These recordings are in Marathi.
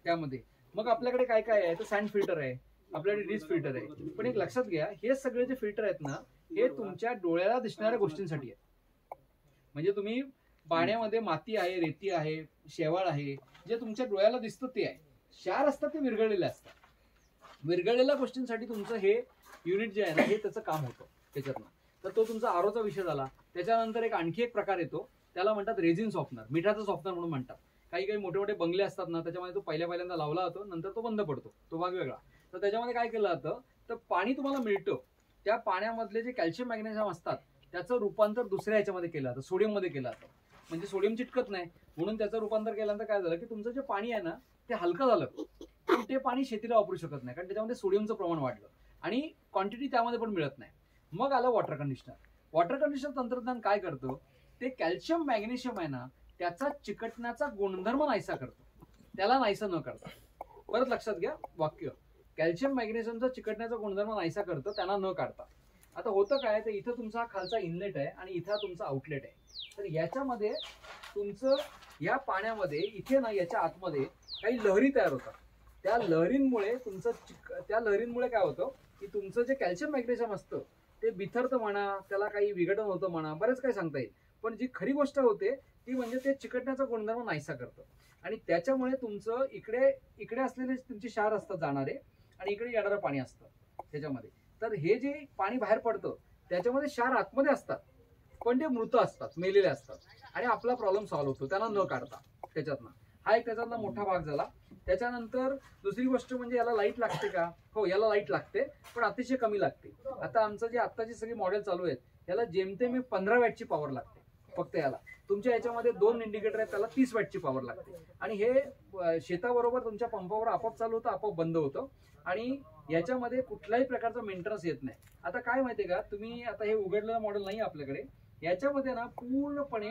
त्यामध्ये मग आपल्याकडे काय काय आहे तर सँड फिल्टर आहे, आपल्याकडे डिश फिल्टर आहे. पण एक लक्षात घ्या, हे सगळे जे फिल्टर आहेत ना हे तुमच्या डोळ्याला दिसणाऱ्या गोष्टींसाठी आहेत. म्हणजे तुम्ही पाण्यामध्ये माती आहे, रेती आहे, शेवाळ आहे, जे तुमच्या डोळ्याला दिसतं ते आहे. क्षार असतात ते विरघळलेले असतात. विरघळलेल्या गोष्टींसाठी तुमचं हे युनिट जे आहे ना हे त्याचं काम होतं त्याच्यातनं. तर तो तुमचा आरोचा विषय झाला. त्याच्यानंतर आणखी एक प्रकार येतो, त्याला म्हणतात रेझिन सॉफ्टनर, मिठाचं सॉफ्टनर म्हणून म्हणतात. काही काही मोठे मोठे बंगले असतात ना त्याच्यामध्ये तो पहिल्यांदा लावला जातो, नंतर तो बंद पडतो, तो भाग वेगळा. तर त्याच्यामध्ये काय केलं जातं तर पाणी तुम्हाला मिळतं, त्या पाण्यामधले जे कॅल्शियम मॅग्नेशियम असतात त्याचं रूपांतर दुसऱ्या ह्याच्यामध्ये केलं जातं, सोडियम मध्ये केलं जातं. म्हणजे सोडियम चिटकत नाही म्हणून त्याचं रूपांतर केल्यानंतर काय झालं की तुमचं जे पाणी आहे ना ते हलकं झालं, पण ते पाणी शेतीला वापरू शकत नाही कारण त्याच्यामध्ये सोडियमचं प्रमाण वाढलं आणि क्वांटिटी त्यामध्ये पण मिळत नाही. मग आलं वॉटर कंडिशनर. वॉटर कंडिशनर तंत्रज्ञान काय करतं, ते कॅल्शियम मॅग्नेशियम आहे ना त्याचा चिकटण्याचा गुणधर्म नाहीसा करतो, त्याला नाहीसा न करता. परत लक्षात घ्या वाक्य, कॅल्शियम मॅग्नेशियमचा चिकटण्याचा गुणधर्म नाहीसा करतं, त्यांना न काढता. आता होतं काय तर इथं तुमचा खालचा इनलेट आहे आणि इथं तुमचा आउटलेट आहे. तर याच्यामध्ये तुमचं या पाण्यामध्ये इथे ना याच्या आतमध्ये काही लहरी तयार होतात. त्या लहरींमुळे काय होतं की तुमचं जे कॅल्शियम मॅग्नेशियम असतं ते बिथरतं म्हणा, त्याला काही विघटन होतं म्हणा, बरेच काही सांगता येईल. पण जी खरी गोष्ट होते ती म्हणजे ते चिकटण्याचा गुणधर्म नाहीसा करतं आणि त्याच्यामुळे तुमचं इकडे असलेले तुमचे क्षार असतात जाणारे आणि इकडे येणारं पाणी असतं त्याच्यामध्ये. तर हे जे पाणी बाहेर पडतं त्याच्यामध्ये क्षार आतमध्ये असतात पण ते मृत असतात, मेलेले असतात आणि आपला प्रॉब्लेम सॉल्व्ह होतो त्यांना न काढता त्याच्यातनं. हा एक त्याच्यातला मोठा भाग झाला. त्याच्यानंतर दुसरी गोष्ट म्हणजे याला लाईट लागते का, हो याला लाईट लागते पण अतिशय कमी लागते. आता आमचं जे आत्ताची सगळी मॉडेल चालू आहेत याला जेमतेम 15 वॅटची पॉवर लागते फक्त याला. तुमच्या याच्यामध्ये 2 इंडिकेटर आहेत त्याला 30 वॅटची पॉवर लागते आणि हे शेताबरोबर तुमच्या पंपावर आपोआप चालू होतं, आपोआप बंद होतं आणि याच्यामध्ये कुठल्याही प्रकारचा मेंटेनन्स येत नाही. आता काय माहितीये का, तुम्ही आता हे उघडलेलं मॉडेल नाही आपल्याकडे, याच्यामध्ये ना पूर्णपणे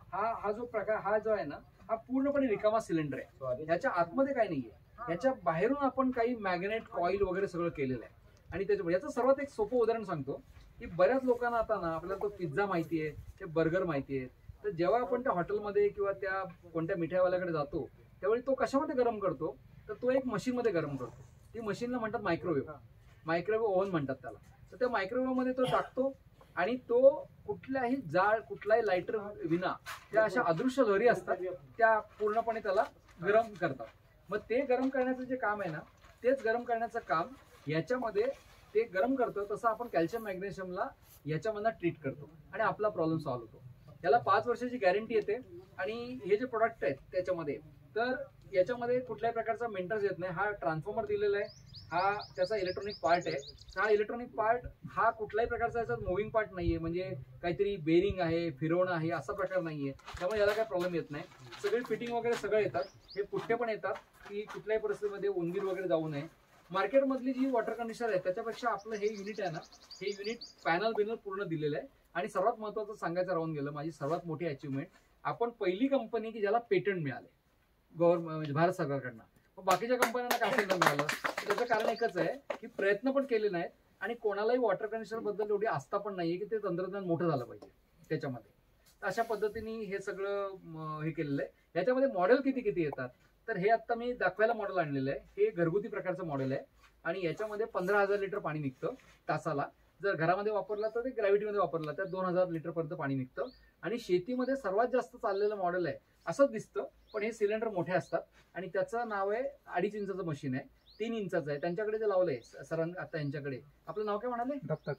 हा जो प्रकार हा जो आहे ना हा पूर्णपणे रिकामा सिलेंडर आहे. याच्या आतमध्ये काही नाहीये, याच्या बाहेरून आपण काही मॅग्नेट कॉईल वगैरे सगळं केलेलं आहे. आणि त्याच्यामुळे याचं सर्वात एक सोपं उदाहरण सांगतो की बऱ्याच लोकांना आता ना आपल्याला तो पिझ्झा माहिती आहे, ते बर्गर माहिती आहे. तर जेव्हा आपण त्या हॉटेलमध्ये किंवा त्या कोणत्या मिठाईवाल्याकडे जातो त्यावेळी तो कशामध्ये गरम करतो तर तो एक मशीनमध्ये गरम करतो. ती मशीनला म्हणतात मायक्रोवेव्ह ओव्हन म्हणतात त्याला. तर त्या मायक्रोवेव्ह मध्ये तो टाकतो आणि तो कुठल्याही कुठलाही लायटर विना त्या अशा अदृश्य लहरी असतात त्या पूर्णपणे त्याला गरम करतात. मग ते गरम करण्याचं जे काम आहे ना तेच गरम करण्याचं काम याच्यामध्ये ते गरम करतं. तसं आपण कॅल्शियम मॅग्नेशियमला याच्यामधनं ट्रीट करतो आणि आपला प्रॉब्लेम सॉल्व्ह होतो. त्याला 5 वर्षाची गॅरंटी येते आणि हे जे प्रोडक्ट आहेत त्याच्यामध्ये तर याच्यामध्ये कुठल्याही प्रकारचा मेंटेनन्स येत नाही. हा ट्रान्सफॉर्मर दिलेला आहे, हा त्याचा इलेक्ट्रॉनिक पार्ट आहे. हा इलेक्ट्रॉनिक पार्ट हा कुठल्याही प्रकारचा याचा मुव्हिंग पार्ट नाहीये, म्हणजे काहीतरी बेरिंग आहे, फिरवणं आहे असा प्रकार नाहीये. त्यामुळे याला काही प्रॉब्लेम येत नाही. सगळे फिटिंग वगैरे सगळं येतात. हे पुठ्ठे पण येतात की कुठल्याही परिस्थितीमध्ये उंदीर वगैरे जाऊ नये. मार्केटमधली जी वॉटर कंडिशनर आहे त्याच्यापेक्षा आपलं हे युनिट आहे ना, हे युनिट पॅनल पूर्ण दिलेलं आहे. आणि सर्वात महत्त्वाचं सांगायचं राहून गेलं, माझी सर्वात मोठी अचिव्हमेंट, आपण पहिली कंपनी की ज्याला पेटंट मिळाले म्हणजे भारत सरकारकडनं. मग बाकीच्या कंपन्यांना काय असेल मिळालं त्याचं कारण एकच आहे की प्रयत्न पण केले नाहीत आणि कोणालाही वॉटर कंडिशनर बद्दल एवढी आस्था पण नाहीये की ते तंत्रज्ञान मोठं झालं पाहिजे त्याच्यामध्ये. अशा पद्धतीने हे सगळं हे केलेलं आहे. याच्यामध्ये मॉडेल किती येतात तर हे आता मी दाखवायला मॉडेल आणलेलं आहे. हे घरगुती प्रकारचं मॉडेल आहे आणि याच्यामध्ये 15,000 लिटर पाणी निघतं तासाला. जर घरामध्ये वापरला तर ते ग्रॅव्हिटीमध्ये वापरला तर 2,000 लिटर पर्यंत पाणी निघतं. आणि शेतीमध्ये सर्वात जास्त चाललेलं मॉडेल आहे असंच दिसतं, पण हे सिलेंडर मोठे असतात आणि त्याचं नाव आहे 2.5 इंचाचं मशीन आहे, 3 इंचाचं आहे. त्यांच्याकडे जे लावलंय सरांनी आता यांच्याकडे, आपलं नाव काय म्हणाले, दत्ता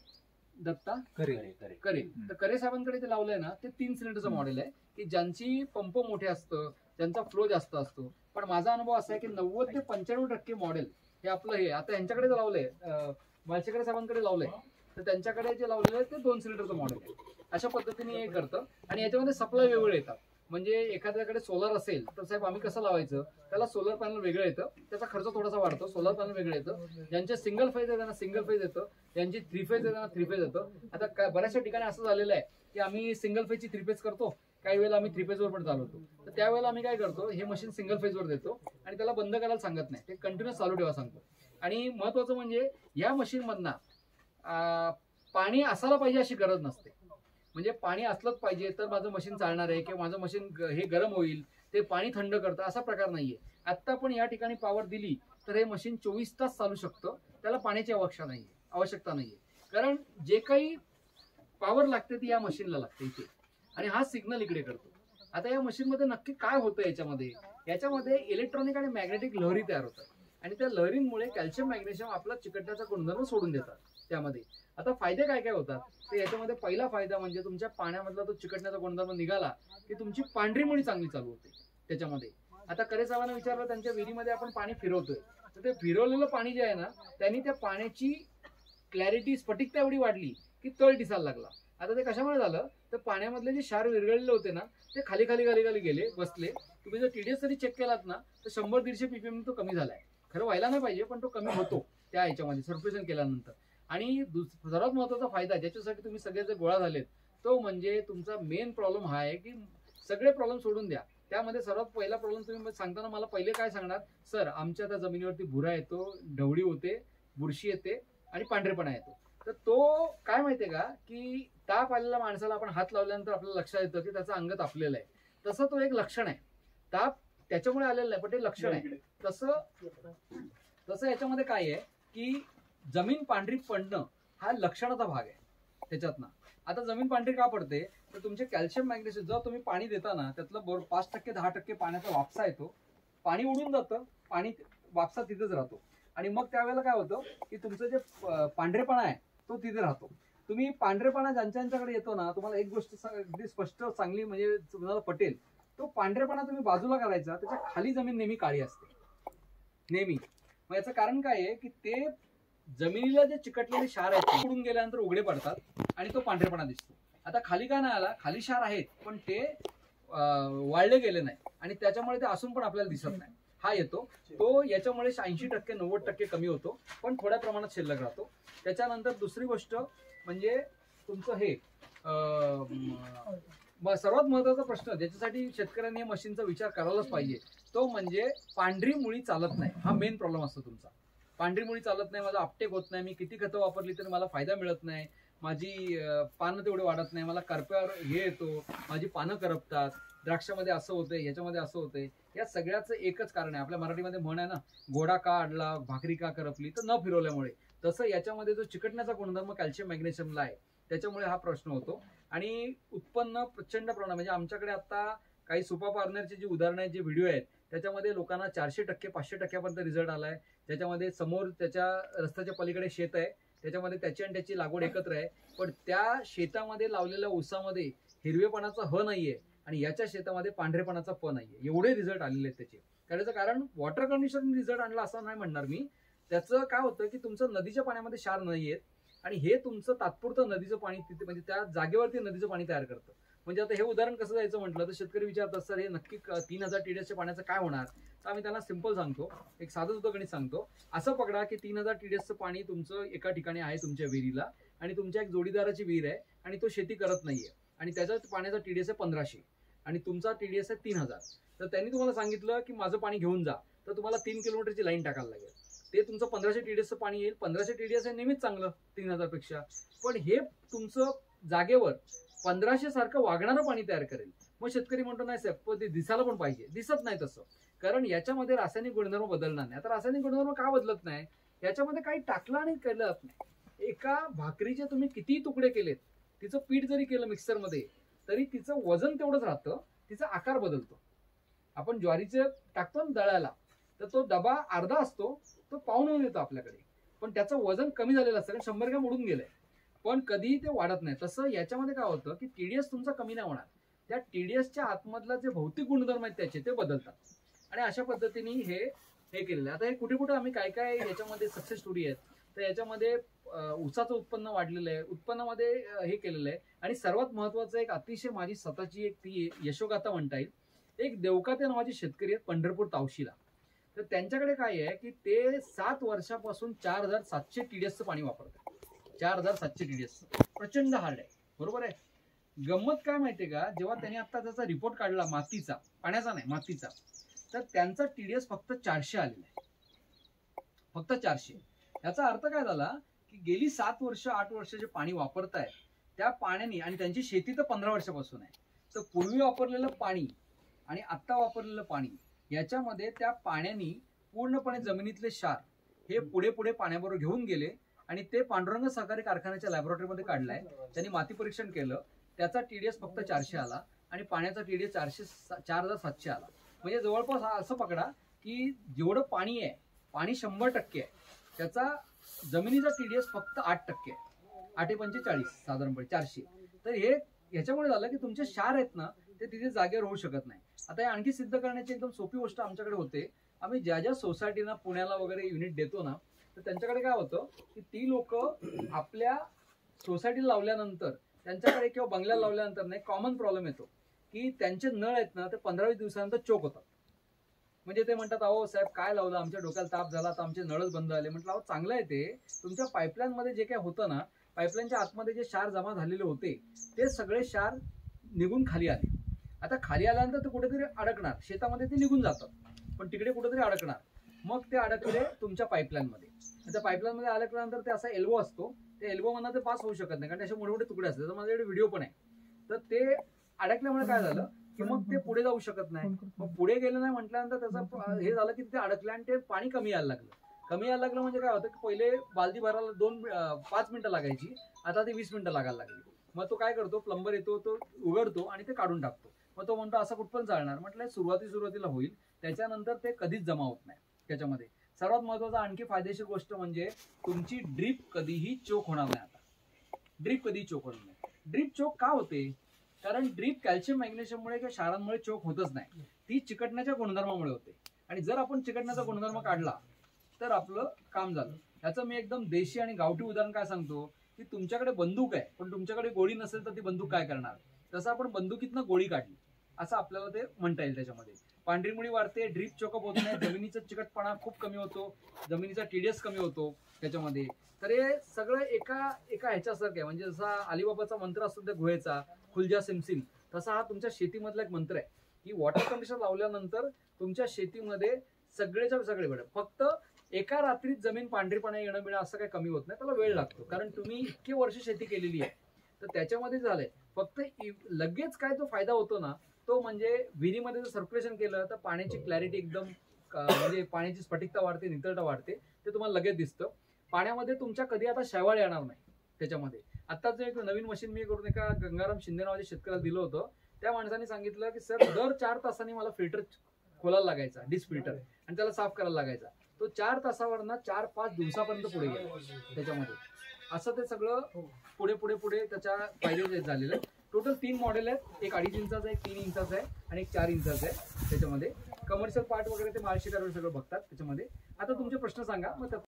करे. तर करे साहेबांकडे ते लावलंय ना ते 3 सिलेंडरचं मॉडेल आहे की ज्यांची पंप मोठे असतं, ज्यांचा फ्लो जास्त असतो. पण माझा अनुभव असा आहे की 90 ते 95% मॉडेल हे आपलं हे आता यांच्याकडे जे लावलंय मालशेकडे साहेबांकडे लावलंय तर त्यांच्याकडे जे लावलेलं आहे ते 2 सिलेंडरचं मॉडेल आहे. अशा पद्धतीने हे करतं. आणि याच्यामध्ये सप्लाय वेगळे येतात. म्हणजे एखाद्याकडे सोलर असेल तर साहेब आम्ही कसं लावायचं, त्याला सोलर पॅनल वेगळं येतं, त्याचा खर्च थोडासा वाढतो. सोलर पॅनल वेगळं येतं. ज्यांचे सिंगल फेज आहे त्यांना सिंगल फेज येतं, ज्यांची 3 फेज आहे त्यांना 3 फेज येतं. आता बऱ्याचशा ठिकाणी असं झालेलं आहे की आम्ही सिंगल फेजची 3 फेज करतो, काही वेळेला आम्ही 3 फेजवर पण चालवतो. तर त्यावेळेला आम्ही काय करतो, हे मशीन सिंगल फेजवर देतो आणि त्याला बंद करायला सांगत नाही, ते कंटिन्युअस चालू ठेवा सांगतो. आणि महत्वाचं म्हणजे या मशीन मधनं पाणी असायला पाहिजे अशी गरज नसते. म्हणजे पाणी असलंच पाहिजे तर माझं मशीन चालणार आहे किंवा माझं मशीन हे गरम होईल, ते पाणी थंड करतं असा प्रकार नाहीये. आत्ता पण या ठिकाणी पॉवर दिली तर हे मशीन 24 तास चालू शकतं, त्याला पाण्याची आवश्यकता नाहीये. कारण जे काही पॉवर लागते ती या मशीनला लागते इथे, आणि हा सिग्नल इकडे करतो. आता या मशीनमध्ये नक्की काय होतं, याच्यामध्ये इलेक्ट्रॉनिक आणि मॅग्नेटिक लहरी तयार होतात, आणि त्या लहरींमुळे कॅल्शियम मॅग्नेशियम आपला चिकटण्याचा गुणधर्म सोडून देतात त्यामध्ये. आता फायदे काय काय होतात तर याच्यामध्ये पहिला फायदा म्हणजे तुमच्या पाण्यामधला तो चिकटण्याचा गुणधर्म निघाला की तुमची पांढरी मुळी चांगली चालू होते त्याच्यामध्ये. आता करे साहेबांना विचारलं, त्यांच्या विहिरीमध्ये आपण पाणी फिरवतोय, तर ते फिरवलेलं पाणी जे आहे ना, त्यांनी त्या पाण्याची क्लॅरिटी, स्फटिकता एवढी वाढली की तळ दिसायला लागला. आता ते कशामुळे झालं तर पाण्यामधले जे क्षार विरघळलेले होते ना ते खाली खाली खाली खाली गेले, बसले. तुम्ही जर TDS तरी चेक केलात ना तर 100-150 ppm तो कमी झालाय. खरं व्हायला नाही पाहिजे पण तो कमी होतो त्या ह्याच्यामध्ये सरप्रेशन केल्यानंतर. आणि सर्वात महत्वाचा फायदा ज्याच्यासाठी तुम्ही सगळे जे गोळा झालेत तो म्हणजे तुमचा मेन प्रॉब्लेम हा आहे की सगळे प्रॉब्लेम सोडून द्या. त्यामध्ये सर्वात पहिला प्रॉब्लेम तुम्ही सांगताना मला पहिले काय सांगणार, सर आमच्या त्या जमिनीवरती भुरा येतो, ढवळी होते, बुरशी येते आणि पांढरेपणा येतो. तर तो काय माहितीये का की ताप आलेल्या माणसाला आपण हात लावल्यानंतर आपल्याला लक्षात येतं की त्याचं अंग तापलेलं आहे. तसं तो एक लक्षण आहे. ताप त्याच्यामुळे आलेलं नाही पण ते लक्षण आहे. तसं याच्यामध्ये काय आहे की जमीन पांढरी पडणं हा लक्षणाचा भाग आहे त्याच्यातनं. आता जमीन पांढरी का पडते तर तुमचे कॅल्शियम मॅग्नेशियम जेव्हा तुम्ही पाणी देता ना त्यातलं 5%-10% पाण्याचा वापसा येतो, पाणी उडून जातं, पाणी वापसा तिथेच राहतो, आणि मग त्यावेळेला काय होतं की तुमचं जे पांढरेपणा आहे तो तिथे राहतो. तुम्ही पांढरेपणा ज्यांच्याकडे येतो ना, तुम्हाला एक गोष्ट अगदी स्पष्ट चांगली म्हणजे तुम्हाला पटेल, तो पांढरेपणा तुम्ही बाजूला करायचा, त्याच्या खाली जमीन नेहमी काळी असते नेहमी. मग याचं कारण काय आहे की ते जमिनीला जे चिकटलेले क्षार आहेत ते उडून गेल्यानंतर उघडे पडतात आणि तो पांढरेपणा दिसतो. आता खाली काय नाही आला, खाली क्षार आहेत पण ते वाळले गेले नाही आणि त्याच्यामुळे ते असून पण आपल्याला दिसत नाही, हा येतो. तो याच्यामुळे 80%-90% कमी होतो पण थोड्या प्रमाणात शिल्लक राहतो. त्याच्यानंतर दुसरी गोष्ट म्हणजे तुमचं हे सर्वात महत्वाचा प्रश्न ज्याच्यासाठी शेतकऱ्यांनी मशीनचा विचार करायलाच पाहिजे तो म्हणजे पांढरी मुळी चालत नाही. हा मेन प्रॉब्लेम असतो तुमचा. पांढरी मुळी चालत नाही, माझं अपटेक होत नाही, मी किती खतं वापरली तरी मला फायदा मिळत नाही, माझी पानं तेवढे वाढत नाही, मला करप्यावर हे येतो, माझी पानं करपतात, द्राक्षामध्ये असं होतंय, याच्यामध्ये असं होतंय. या सगळ्याचं एकच कारण आहे, आपल्या मराठीमध्ये म्हण आहे ना, घोडा का अडला भाकरी का करपली, तर न फिरवल्यामुळे. तसं याच्यामध्ये जो चिकटण्याचा गुणधर्म कॅल्शियम मॅग्नेशियमला आहे त्याच्यामुळे हा प्रश्न होतो. आणि उत्पन्न प्रचंड प्रमाणात म्हणजे आमच्याकडे आता काही सुपा पार्टनरचे जे उदाहरणं आहेत, जे व्हिडिओ आहेत त्याच्यामध्ये लोकांना 400%, 500% रिझल्ट आलाय. त्याच्यामध्ये समोर त्याच्या रस्त्याच्या पलीकडे शेत आहे, त्याच्यामध्ये त्याची आणि त्याची लागवड एकत्र आहे, पण त्या शेतामध्ये लावलेल्या ऊसामध्ये हिरवेपणाचा ह नाहीये आणि याच्या शेतामध्ये पांढरेपणाचा प नाहीये. एवढे रिझल्ट आलेले आहेत त्याचे. त्याचं कारण वॉटर कंडिशन रिझल्ट आणला असं नाही म्हणणार मी. त्याचं काय होतं की तुमचं नदीच्या पाण्यामध्ये क्षार नाहीयेत आणि हे तुमचं तात्पुरतं नदीचं पाणी तिथे म्हणजे त्या जागेवरती नदीचं पाणी तयार करतं. म्हणजे आता हे उदाहरण कसं द्यायचं म्हटलं तर शेतकरी विचारतात, सर हे नक्की 3000 TDSच्या पाण्याचं काय होणार. तर आम्ही त्यांना सिंपल सांगतो, एक साधं सुद्धा गणित सांगतो. असं पकडा की 3000 TDSचं पाणी तुमचं एका ठिकाणी आहे तुमच्या विहिरीला आणि तुमच्या एक जोडीदाराची विहीर आहे आणि तो शेती करत नाहीये आणि त्याच्या पाण्याचा TDS आहे 1500 आणि तुमचा TDS आहे 3000. तर त्यांनी तुम्हाला सांगितलं की माझं पाणी घेऊन जा, तर तुम्हाला 3 किलोमीटरची लाईन टाकायला लागेल. ते तुमचं 1500 TDSचं पाणी येईल. 1500 TDS आहे नेहमीच चांगलं 3000 पेक्षा, पण हे तुमचं जागेवर 1500 सारखं वागणारं पाणी तयार करेल. मग शेतकरी म्हणतो नाही साहेब पण ते दिसायला पण पाहिजे, दिसत नाही तसं, कारण याच्यामध्ये रासायनिक गुणधर्म बदलणार नाही. आता रासायनिक गुणधर्म का बदलत नाही, याच्यामध्ये काही टाकलं आणि केलं नाही. एका भाकरीचे तुम्ही किती तुकडे केलेत, तिचं पीठ जरी केलं मिक्सरमध्ये तरी तिचं वजन तेवढंच राहतं, तिचा आकार बदलतो. आपण ज्वारीचं टाकतो ना दळायला, तर तो डबा अर्धा असतो, तो पाऊण येतो आपल्याकडे, पण त्याचं वजन कमी झालेलं असतं कारण 100 ग्रॅम उडून गेलंय, पण कधीही ते वाढत नाही. तसं याच्यामध्ये काय होतं की TDS तुमचा कमी नाही होणार, त्या TDSच्या आतमधला जे भौतिक गुणधर्म आहेत त्याचे ते बदलतात आणि अशा पद्धतीने हे केलेलं आहे. आता हे कुठे कुठे आम्ही काय काय याच्यामध्ये सक्सेस स्टोरी आहेत, तर याच्यामध्ये ऊसाचं उत्पन्न वाढलेलं आहे, उत्पन्नामध्ये हे केलेलं आहे. आणि सर्वात महत्वाचं एक अतिशय माझी स्वतःची एक ती यशोगाथा म्हणता येईल, एक देवकाते नावाचे शेतकरी आहेत पंढरपूर तावशीला. तर त्यांच्याकडे काय आहे की ते 7 वर्षापासून 4700 TDSचं पाणी वापरतात. 4700 TDS प्रचंड हार्ड आहे, बरोबर आहे. गंमत काय माहितीये का, जेव्हा त्यांनी आता त्याचा रिपोर्ट काढला मातीचा, पाण्याचा नाही मातीचा, तर त्यांचा TDS फक्त 400 आलेला आहे, फक्त 400. याचा अर्थ काय झाला की गेली 7 वर्ष 8 वर्ष जे पाणी वापरताय त्या पाण्याने, आणि त्यांची शेती तर 15 वर्षापासून आहे, तर पूर्वी वापरलेलं पाणी आणि आत्ता वापरलेलं पाणी याच्यामध्ये त्या पाण्याने पूर्णपणे जमिनीतले क्षार हे पुढे पुढे पाण्याबरोबर घेऊन गेले आणि ते पांडुरंग सहकारी कारखान्याच्या लॅबोरेटरीमध्ये काढलाय. त्यांनी माती परीक्षण केलं, त्याचा TDS फक्त 400 आला आणि पाण्याचा TDS 4700 आला. म्हणजे जवळपास असं पकडा की जेवढं पाणी आहे, पाणी 100% आहे, त्याचा जमिनीचा TDS फक्त 8% आहे. 8×45 साधारणपणे 400. तर हे ह्याच्यामुळे झालं की तुमचे क्षार आहेत ना ते तिथे जागेवर होऊ शकत नाही. आता हे आणखी सिद्ध करण्याची एकदम सोपी गोष्ट आमच्याकडे होते. आम्ही ज्या ज्या सोसायटीना पुण्याला वगैरे युनिट देतो ना, तर त्यांच्याकडे काय होतं की ती लोक आपल्या सोसायटीला लावल्यानंतर त्यांच्याकडे किंवा बंगल्याला लावल्यानंतर नाही कॉमन प्रॉब्लेम येतो की त्यांचे नळ आहेत ना ते 15-20 दिवसानंतर चोक होतात. म्हणजे ते म्हणतात अहो साहेब काय लावलं, आमच्या डोक्याला ताप झाला तर आमचे नळच बंद झाले. म्हटलं अहो चांगलं आहे ते, तुमच्या पाईपलाईन मध्ये जे काय होतं ना, पाईपलाईनच्या आतमध्ये जे क्षार जमा झालेले होते ते सगळे क्षार निघून खाली आले. आता खाली आल्यानंतर ते कुठेतरी अडकणार, शेतामध्ये ते निघून जातात पण तिकडे कुठेतरी अडकणार. मग ते अडकले तुमच्या पाईपलाईन मध्ये. त्या पाईपलाईन मध्ये अडकल्यानंतर ते असा एल्बो असतो, त्या एल्बो मधून ते पास होऊ शकत नाही कारण असे मोठे मोठे तुकडे असतात. माझ्याकडे व्हिडिओ पण आहे. तर ते अडकल्यामुळे काय झालं की मग ते पुढे जाऊ शकत नाही. मग पुढे गेलं नाही म्हटल्यानंतर त्याचा हे झालं की ते अडकलं आणि ते पाणी कमी यायला लागलं. कमी यायला लागलं म्हणजे काय होतं की पहिले बालदी भरायला 5 मिनिटं लागायची, आता ते 20 मिनिटं लागायला लागली. मग तो काय करतो, प्लंबर येतो, तो उघडतो आणि ते काढून टाकतो. मग तो म्हणतो असं कुठपण चालणार. म्हटलं सुरुवातीला होईल, त्याच्यानंतर ते कधीच जमा होत नाही त्याच्यामध्ये. सर्वात महत्वाचा आणखी फायदेशीर गोष्ट म्हणजे तुमची ड्रीप कधीही चोक होणार नाही. आता ड्रीप कधीही चोक होणार नाही. ड्रीप चोक का होते, कारण ड्रीप कॅल्शियम मॅग्नेशियममुळे किंवा क्षारांमुळे चोक होतच नाही, ती चिकटण्याच्या गुणधर्मामुळे होते. आणि जर आपण चिकटण्याचा गुणधर्म काढला तर आपलं काम झालं. याचं मी एकदम देशी आणि गावठी उदाहरण काय सांगतो की तुमच्याकडे बंदूक आहे पण तुमच्याकडे गोळी नसेल तर ती बंदूक काय करणार. तसं आपण बंदुकीतनं गोळी काढली असं आपल्याला ते म्हणता येईल. त्याच्यामध्ये पांढरी मुळी वाढते, ड्रीप चोकअप होत नाही, जमिनीचा चिकटपणा खूप कमी होतो, जमिनीचा TDS कमी होतो त्याच्यामध्ये. तर हे सगळं एका ह्याच्यासारखं आहे. म्हणजे जसा अलिबाबाचा मंत्र असतो त्या गुहेचा खुलजा सिमसिम, तसा हा तुमच्या शेतीमधला एक मंत्र आहे की वॉटर कंडिशनर लावल्यानंतर तुमच्या शेतीमध्ये सगळेच्या सगळे बरं. फक्त एका रात्रीत जमीन पांढरीपणा येणं मिळणं असं काही कमी होत नाही, त्याला वेळ लागतो कारण तुम्ही इतके वर्ष शेती केलेली आहे. तर त्याच्यामध्ये झालंय फक्त लगेच काय तो फायदा होतो ना तो म्हणजे विहिरीमध्ये जर सर्क्युलेशन केलं तर पाण्याची क्लॅरिटी एकदम म्हणजे पाण्याची स्फटिकता वाढते, नितळता वाढते, ते तुम्हाला लगेच दिसतं. पाण्यामध्ये तुमच्या कधी आता शेवाळ येणार नाही त्याच्यामध्ये. आत्ताच एक नवीन मशीन मी करून एका गंगाराम शिंदे नावाच्या शेतकऱ्याला दिलं होतं. त्या माणसाने सांगितलं की सर दर 4 तासांनी मला फिल्टर खोलायला लागायचा, डिश फिल्टर, आणि त्याला साफ करायला लागायचा. तो 4 तासावरनं 4-5 दिवसापर्यंत पुढे गेला त्याच्यामध्ये. असं ते सगळं पुढे पुढे पुढे त्याच्या फायदे झालेले. टोटल 3 मॉडेल आहेत, एक 2.5 इंचाचा आहे, 3 इंचाचा आहे आणि एक 4 इंचाचा आहे. त्याच्यामध्ये कमर्शियल पार्ट वगैरे ते मार्शिटावर सगळं बघतात त्याच्यामध्ये. आता तुमचे प्रश्न सांगा मग